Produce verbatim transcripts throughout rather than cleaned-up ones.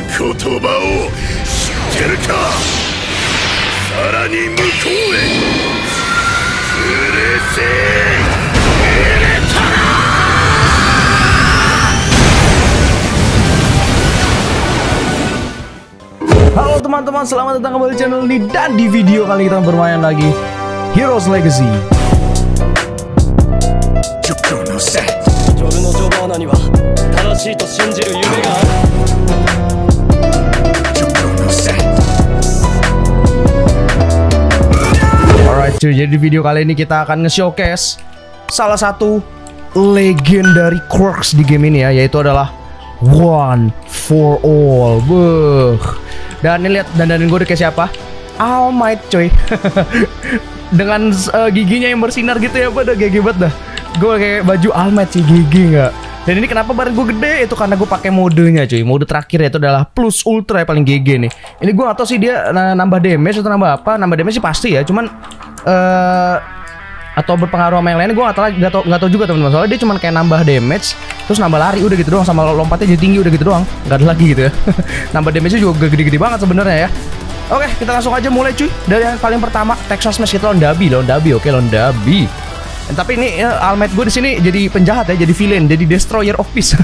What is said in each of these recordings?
言葉を知ってるか。さらに向こうへうるせえエレタラ。 Halo teman-teman, selamat datang kembali di channel ini. Dan di video kali kita bermain lagi Heroes Legacy. Alright cuy, jadi di video kali ini kita akan nge-showcase salah satu legendary quirks di game ini ya, yaitu adalah One for All. Beuh. Dan ini lihat dandanin gue kayak siapa? All Might coy. Dengan uh, giginya yang bersinar gitu ya, pada G G banget dah. Gue kayak baju All Might sih, G G nggak? Dan ini kenapa badan gue gede? Itu karena gue pakai modenya cuy. Mode terakhir itu adalah Plus Ultra yang paling G G nih. Ini gue gak tau sih dia nambah damage atau nambah apa. Nambah damage sih pasti ya. Cuman uh, atau berpengaruh sama yang lain, gue gak tau, gak tau, gak tau juga teman-teman. Soalnya dia cuma kayak nambah damage, terus nambah lari udah gitu doang, sama lompatnya jadi tinggi udah gitu doang. Gak ada lagi gitu ya. Nambah damage-nya juga gede-gede banget sebenarnya ya. Oke, kita langsung aja mulai cuy. Dari yang paling pertama, Texas Smash kita lawan Dabi, lawan Dabi, oke lawan Dabi. Tapi ini ya, All Might gue di sini jadi penjahat ya, jadi villain, jadi destroyer of peace.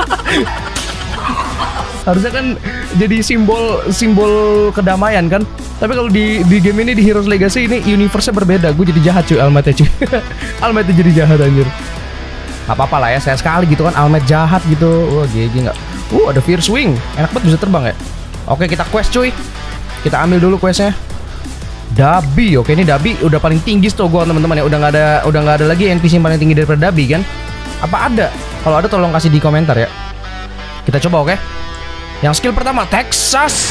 Harusnya kan jadi simbol simbol kedamaian kan. Tapi kalau di di game ini, di Heroes Legacy ini universe-nya berbeda. Gue jadi jahat cuy, All Might cuy. All Might jadi jahat anjir. Gak apa-apa lah ya, saya sekali gitu kan All Might jahat gitu. Wah, G G nggak? Uh, ada Fierce Wing. Enak banget bisa terbang ya. Oke, kita quest cuy. Kita ambil dulu questnya. Dabi, oke ini Dabi udah paling tinggi tuh gue teman-teman ya. Udah nggak ada udah nggak ada lagi N P C yang paling tinggi daripada Dabi kan? Apa ada? Kalau ada tolong kasih di komentar ya. Kita coba oke. Yang skill pertama Texas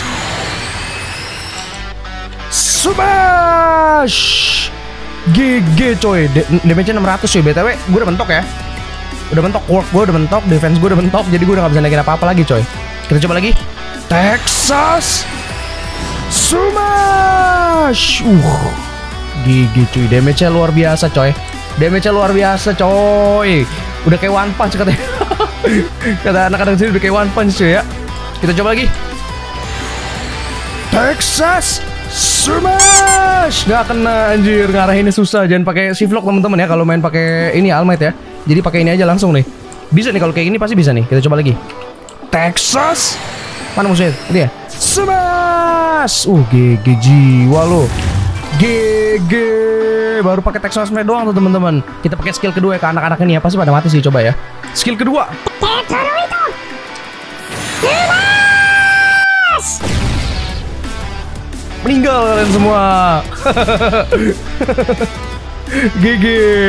Smash. G G coy. Damage-nya enam ratus coy. B T W gue udah mentok ya. Udah mentok, work gue udah mentok, defense gue udah mentok. Jadi gue udah gak bisa naikin apa-apa lagi coy. Kita coba lagi Texas Smash. Uh, G G cuy. Damage-nya luar biasa coy. Damage-nya luar biasa coy. Udah kayak One Punch katanya. Kata anak-anak sini udah kayak One Punch cuy ya. Kita coba lagi Texas Smash. Gak kena anjir, ngarahinnya susah. Jangan pakai shift lock teman-teman ya kalau main pakai ini All Might ya. Jadi pakai ini aja langsung nih. Bisa nih kalau kayak gini pasti bisa nih. Kita coba lagi Texas. Mana musuhnya? Ini ya. Smash. Uh, G G jiwa lo. G G. Baru pakai Texas Smash doang tuh teman-teman. Kita pakai skill kedua ya ke anak-anak ini ya. Pasti pada mati sih, coba ya. Skill kedua. Meninggal kalian semua. G G.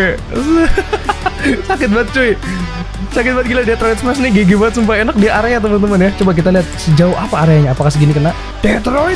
Sakit banget cuy. Sakit banget gila, Detroit Smash nih G G banget sumpah. Enak di area teman-teman ya. Coba kita lihat sejauh apa areanya. Apakah segini kena? Detroit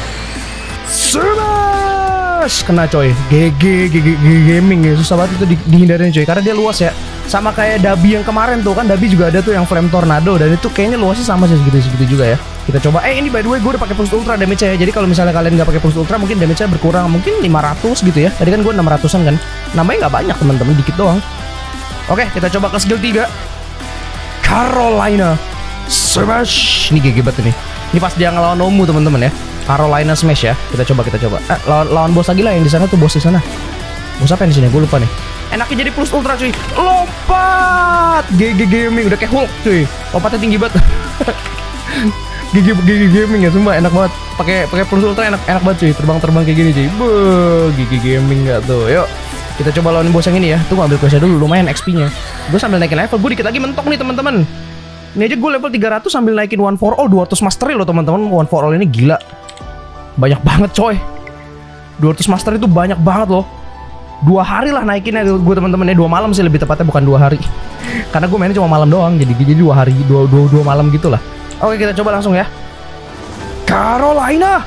Smash. Kena coy. G G G G gaming ya. Susah banget itu di, dihindarin coy. Karena dia luas ya. Sama kayak Dabi yang kemarin tuh kan. Dabi juga ada tuh yang Flame Tornado. Dan itu kayaknya luasnya sama sih segitu-segitu juga ya. Kita coba. Eh ini by the way gue udah pakai Pulse Ultra damage ya. Jadi kalau misalnya kalian nggak pakai Pulse Ultra mungkin damage-nya berkurang. Mungkin lima ratus gitu ya. Tadi kan gue enam ratusan kan. Namanya nggak banyak teman-teman. Dikit doang. Oke, kita coba ke skill tiga. Carolina Smash. Ini G G banget nih. Ini pas dia ngelawan Nomu teman-teman ya. Carolina Smash ya. Kita coba, kita coba. Eh, lawan, lawan bos lagi lah yang di sana tuh, bos di sana. Bos apa yang di sini? Gue lupa nih. Enaknya jadi Plus Ultra cuy. Lompat. G G gaming udah kayak Hulk cuy. Lompatnya tinggi banget. G G G G gaming ya, sumpah enak banget. Pakai pakai Plus Ultra enak enak banget cuy. Terbang-terbang kayak gini cuy. Beuh, G G gaming enggak tuh. Yuk. Kita coba lawan bos yang ini ya. Tunggu ambil questnya dulu, lumayan X P-nya. Gue sambil naikin level, gue dikit lagi mentok nih teman-teman. Ini aja gue level tiga ratus sambil naikin One for All dua ratus mastery loh teman-teman. One for All ini gila. Banyak banget coy. dua ratus mastery itu banyak banget loh. Dua hari lah naikinnya gue teman-teman ya. Dua malam sih lebih tepatnya, bukan dua hari. Karena gue mainnya cuma malam doang. Jadi jadi dua hari, dua, dua, dua malam gitulah. Oke, kita coba langsung ya. Carolina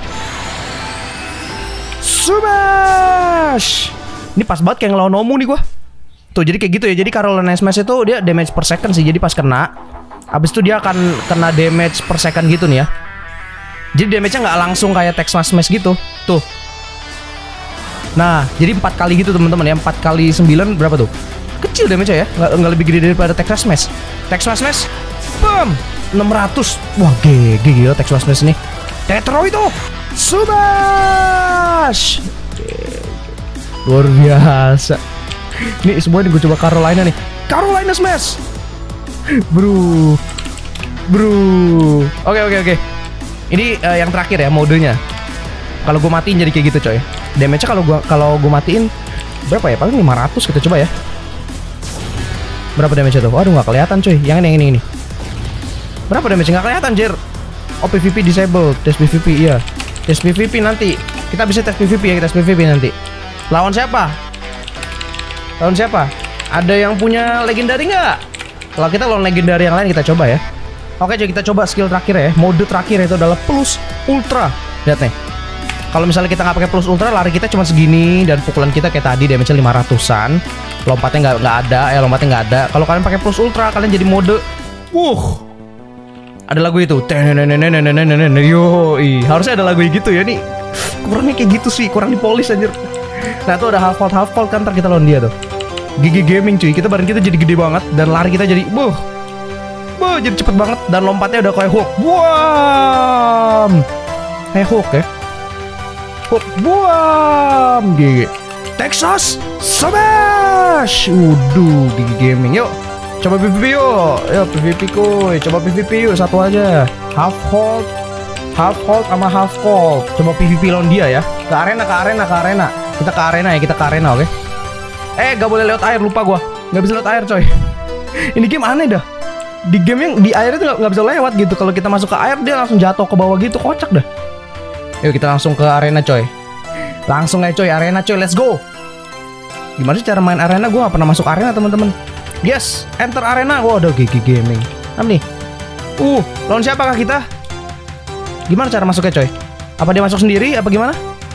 Smash. Ini pas banget kayak ngelawan Nomu nih gua. Tuh jadi kayak gitu ya. Jadi Carolina Smash itu dia damage per second sih. Jadi pas kena, abis itu dia akan kena damage per second gitu nih ya. Jadi damage-nya nggak langsung kayak Texas Smash gitu. Tuh. Nah, jadi empat kali gitu teman-teman ya. Empat kali sembilan berapa tuh? Kecil damage-nya ya. Nggak, nggak lebih gede daripada Texas Smash. Texas Smash. Boom. enam ratus. Wah, G G gila Texas Smash nih. Detroit itu Smash. Luar biasa. Nih semua nih gue coba Carolina nih. Carolina Smash. Bro. Bro. Oke oke oke. Ini uh, yang terakhir ya modenya. Kalau gue matiin jadi kayak gitu coy. Damage-nya kalau gue kalau gue matiin berapa ya? Paling lima ratus kita coba ya. Berapa damage-nya tuh? Waduh nggak kelihatan coy. Yang ini yang ini ini. Berapa damage-nya nggak kelihatan Jer? Oh P V P disable, tes P V P iya. Tes P V P nanti. Kita bisa tes P V P ya, kita tes P V P nanti. Lawan siapa? Lawan siapa? Ada yang punya legendary nggak? Kalau kita lawan legendary yang lain kita coba ya. Oke, jadi kita coba skill terakhir ya. Mode terakhir itu adalah plus ultra. Lihat nih. Kalau misalnya kita nggak pakai plus ultra, lari kita cuma segini dan pukulan kita kayak tadi damage-nya lima ratusan. Lompatnya nggak nggak ada, ya lompatnya nggak ada. Kalau kalian pakai plus ultra, kalian jadi mode. Wuh. Ada lagu itu. Yo, harusnya ada lagu gitu ya nih. Kurangnya kayak gitu sih, kurang dipolis anjir. Nah, tuh ada half volt half volt kan ntar kita lawan dia tuh. G G Gaming cuy, kita badan kita jadi gede banget dan lari kita jadi buh. Buh, jadi cepet banget dan lompatnya udah kayak Hulk. Buam. Kayak Hulk ya. Hulk. Buam. G G. Texas Smash. Udah, G G Gaming. Yuk. Coba P V P yuk. Yuk P V P kuy. Coba P V P yuk satu aja. Half hold. Half hold sama half cold. Coba P V P lawan dia ya. Ke arena, ke arena, ke arena. Kita ke arena ya, kita ke arena, oke? Okay? Eh, gak boleh lewat air, lupa gua. Gak bisa lewat air, coy. Ini game aneh dah. Di game yang di air itu gak, gak bisa lewat gitu. Kalau kita masuk ke air, dia langsung jatuh ke bawah gitu. Kocak dah. Yuk, kita langsung ke arena, coy. Langsung aja, coy. Arena, coy. Let's go. Gimana sih cara main arena? Gua gak pernah masuk arena, teman-teman. Yes, enter arena. Wah, udah G G Gaming. Apa nih? Uh, lawan siapakah kita? Gimana cara masuknya, coy? Apa dia masuk sendiri? Apa gimana?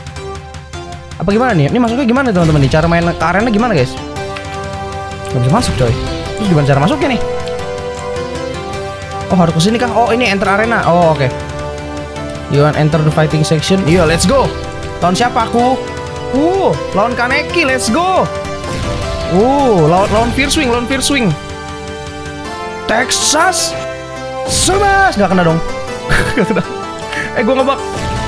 Apa gimana nih? Ini masuknya gimana teman-teman nih? Cara main ke arena gimana guys? Gak bisa masuk coy. Terus gimana cara masuknya nih? Oh harus kesini kah? Oh ini enter arena. Oh oke okay. You want enter the fighting section? Iya let's go. Lawan siapa aku? Uh lawan Kaneki. Let's go. Uh lawan lawan Fierce Wing. Lawan Fierce Wing. Texas Smash. Gak kena dong. Gak kena. Eh gue ngebak.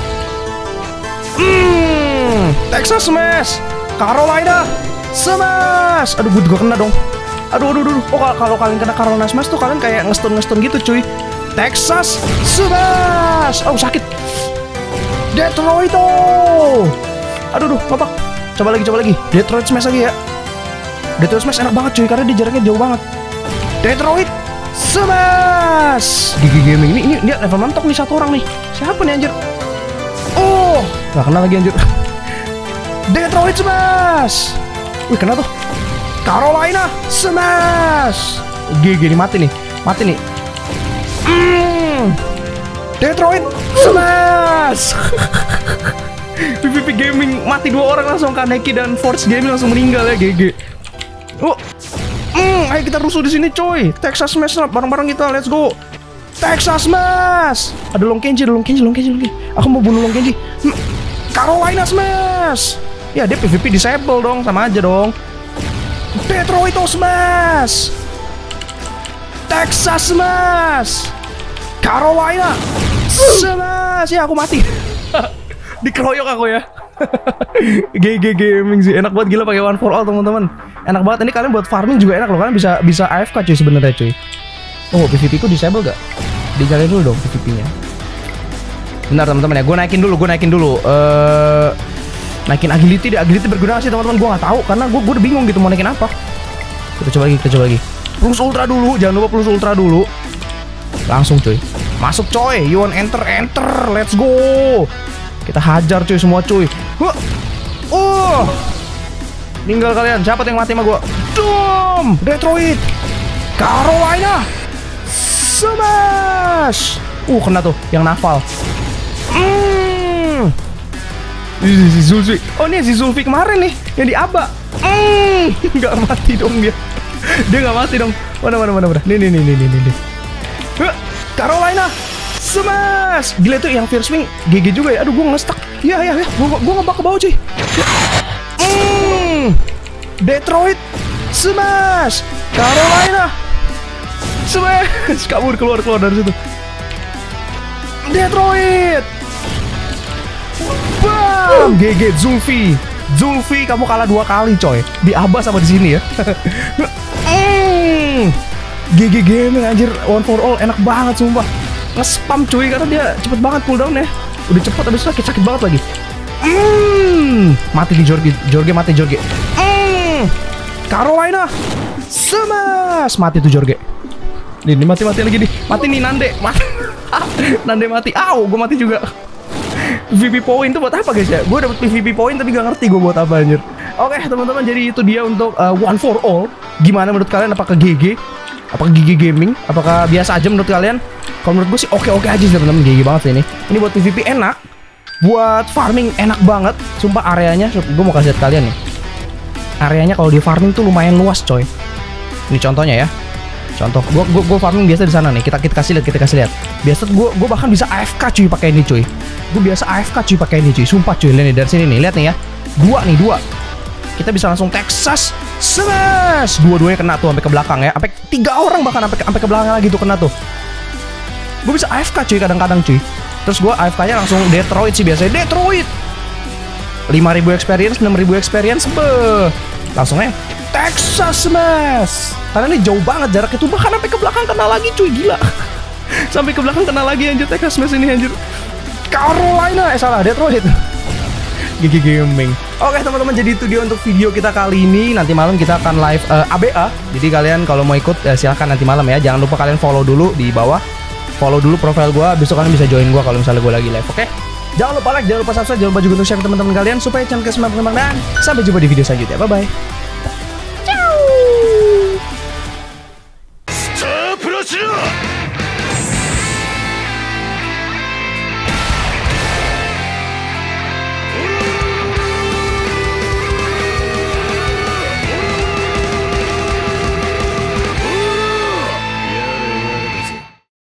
Hmm, Texas Smash, Carolina Smash. Aduh, gue juga kena dong. Aduh, aduh, aduh. Oh, kalau kalian kena Carolina Smash tuh kalian kayak ngestun ngestun gitu, cuy. Texas Smash. Oh, sakit. Detroit. Aduh, aduh, ngebak. Coba lagi, coba lagi. Detroit Smash lagi ya. Detroit Smash enak banget, cuy, karena dia jaraknya jauh banget. Detroit Smash. G G Gaming ini, ini dia level mentok nih satu orang nih. Siapa nih anjir? Oh, nggak kena lagi anjir. Detroit Smash. Wih, kena tuh. Carolina Smash. G G nih, mati nih. Mati nih. Mm. Detroit Smash. P V P Gaming mati dua orang langsung. Kaneki dan Force Gaming langsung meninggal ya, G G. Oh. Mm, ayo kita rusuh di sini, coy. Texas Smash bareng-bareng kita. Let's go. Texas Smash. Ada Long Kenji, ada Long Kenji, Long Kenji, Long Kenji. Aku mau bunuh Long Kenji. Hmm. Carolina Smash. Ya dia P V P disable dong, sama aja dong. Detroit Smash. Texas Smash. Carolina Smash. Ya aku mati. Dikeroyok aku ya. G G Gaming sih enak banget gila pakai one for all teman-teman. Enak banget ini kalian buat farming juga enak loh. Kalian bisa bisa A F K cuy sebenarnya cuy. Oh P V P ku disable gak? Dijalin dulu dong P V P-nya. Bentar teman-teman ya, gue naikin dulu, gue naikin dulu. Uh, naikin agility deh, agility berguna sih teman-teman. Gue nggak tahu karena gue gue udah bingung gitu mau naikin apa. Kita coba lagi, kita coba lagi. Plus ultra dulu, jangan lupa plus ultra dulu. Langsung cuy, masuk coy. You want enter, enter, let's go. Kita hajar cuy semua cuy. Huh. Oh, tinggal kalian. Siapa yang mati sama gue? Doom, Detroit, Carolina Smash. Uh kena tuh yang nafal. Hmm. Si Zulfi. Oh ini si Zulfi kemarin nih yang di Aba. Hmm. Nggak mati dong dia. Dia nggak mati dong. Mana mana mana mana. Nih nih nih nih nih nih. Huh. Carolina Smash. Gila tuh yang Fierce Wing G G juga ya. Aduh gua nge-stuck. Iya iya iya. Gua gua ngebak ke bawah cuy. Hmm. Detroit Smash. Carolina Smash. Kabur keluar keluar dari situ. Detroit. Bam. G G Zulfi. Zulfi kamu kalah dua kali coy. Di Abas sama di sini ya. mm. G G Gaming anjir, one for all enak banget sumpah. Nge-spam cuy karena dia cepet banget cooldown ya. Udah cepet abis itu sakit-sakit banget lagi. Mm. Mati di Jorge, Jorge mati Jorge. Mm. Carolina. Smash. Mati tuh Jorge. Nih, nih mati-mati lagi nih. Mati nih Nande. Mati. Nande mati. Au, gue mati juga. V P point itu buat apa guys ya? Gue dapet P V P point tapi gak ngerti gue buat apa anjir. Oke teman-teman, jadi itu dia untuk uh, one for all. Gimana menurut kalian? Apakah G G? Apakah G G Gaming? Apakah biasa aja menurut kalian? Kalau menurut gue sih oke-oke aja sih teman-teman. G G banget sih ini. Ini buat P V P enak. Buat farming enak banget. Sumpah areanya, gue mau kasih lihat kalian nih. Areanya kalau di farming tuh lumayan luas coy. Ini contohnya ya. Contoh, gue gue gue farming biasa di sana nih. Kita kita kasih lihat, kita kasih lihat. Biasa gue gue bahkan bisa A F K cuy pakai ini cuy. Gue biasa A F K cuy pakai ini cuy. Sumpah cuy, lihat nih dari sini nih, lihat nih ya. Dua nih, dua. Kita bisa langsung Texas Smash. Dua-duanya kena tuh sampai ke belakang ya. Sampai tiga orang bahkan sampai sampai ke belakang lagi tuh kena tuh. Gue bisa A F K cuy kadang-kadang cuy. Terus gue A F K-nya langsung Detroit sih biasanya. Detroit. lima ribu experience, enam ribu experience. Beuh. Langsung aja Texas Smash. Karena ini jauh banget jarak itu, bahkan sampai ke belakang kena lagi cuy, gila. Sampai ke belakang kena lagi anjir Texas Smash ini anjir. Carolina, eh salah, Detroit. G G Gaming. Oke teman-teman, jadi itu dia untuk video kita kali ini. Nanti malam kita akan live uh, A B A. Jadi kalian kalau mau ikut ya silahkan nanti malam ya. Jangan lupa kalian follow dulu di bawah. Follow dulu profile gue, besok kalian bisa join gue kalau misalnya gue lagi live, oke? Jangan lupa like, jangan lupa subscribe, jangan lupa juga untuk share ke teman-teman kalian supaya channel kita semakin berkembang, dan sampai jumpa di video selanjutnya. Bye bye.